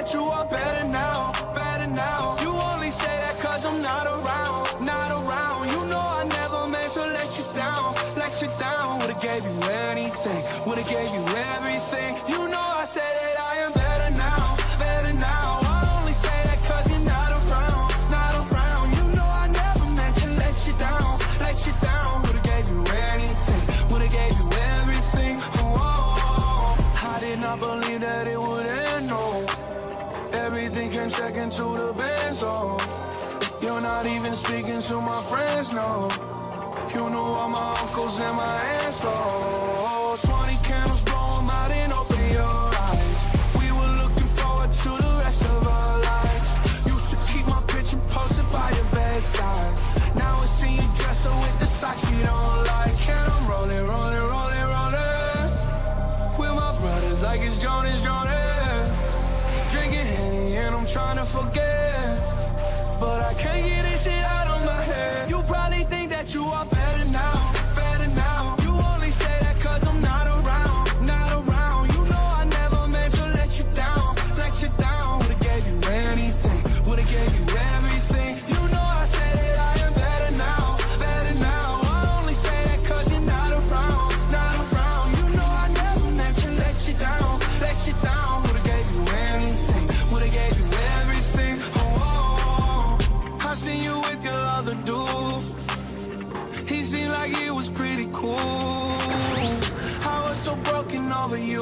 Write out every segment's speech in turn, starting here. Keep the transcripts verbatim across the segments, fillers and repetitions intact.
that you are better now, better now. You only say that cause I'm not around, not around. You know I never meant to let you down, let you down. Would've gave you anything, would've gave you everything. You know I said that I am better now, better now. I only say that cause you're not around, not around. You know I never meant to let you down, let you down. Would've gave you anything, would've gave you everything. Oh, oh, oh. I did not believe that it would end, no. Everything came second to the best, oh. You're not even speaking to my friends, no. You knew all my uncles and my aunts, oh. Twenty candles, blow 'em out and open your eyes. We were looking forward to the rest of our lives. Used to keep my picture posted by your bedside. Now I see you dresser with the socks you don't like. And I'm rolling, rolling, rolling, rolling with my brothers like it's Jonas, Jonas. Drinking Henny and I'm trying to forget, but I can't get this shit out of my head. You probably think that you are better now, better now. You only say that cause I'm not around, not around. You know I never meant to let you down, let you down. Would've gave you anything, would've gave you everything. You know I said that I am better now, better now. I only say that cause you're not around, not around. You know I never meant to let you down, let you down. Would've gave you anything, would've gave you everything. Oh, oh, oh. I seen you with your other dude. He seemed like he was pretty cool. I was so broken over you.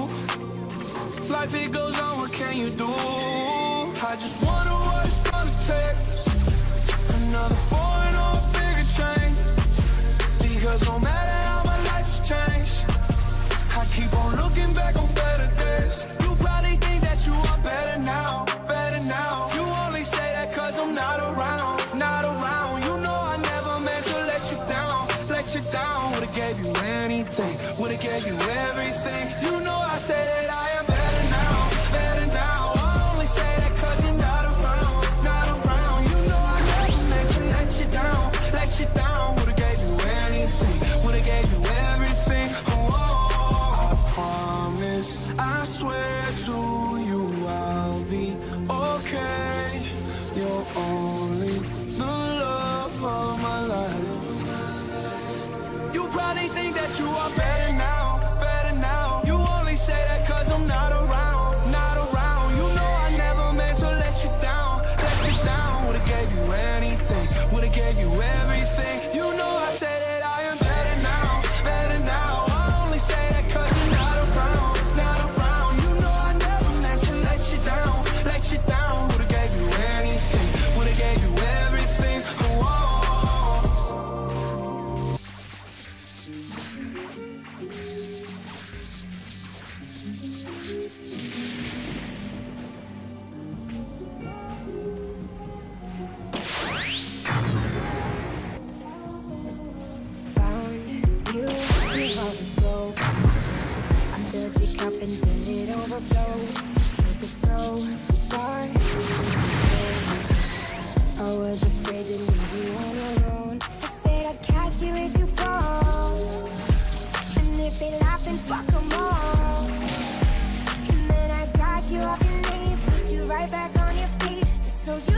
Life it goes on, what can you do? I just wonder what it's gonna take. Another foreign or a bigger change. Because no matter how my life has changed, I keep on looking back on better days. You probably think that you are better now, better now. You only say that cause I'm not around, not around. You know I never meant to let you down, let you down. Would've gave you anything, would've gave you everything. You know I said that I am better now, better now. I only say that cause you're not around, not around. You know I never meant to let you down, let you down. Would've gave you anything, would've gave you everything. Oh, oh, oh. I promise, I swear to you I'll be okay. You're only the love of my life. You probably think that you are better now, better now. You only say that cause I'm not around, not around. You know I never meant to let you down, let you down. Would've gave you anything, would've gave you everything. You know I said that I am better now, better now. I only say that cause you're not around, not around. You know I never meant to let you down, let you down. Would've gave you anything, would've gave you everything. Oh, oh, oh. Found you, your heart was broke. I filled your cup until it overflowed. Took it so far to leave. I was afraid to leave you all alone. I said I'd catch you if you fall, and if they laugh then fuck 'em all. And then I got you off your knees, put you right back on your feet, just so you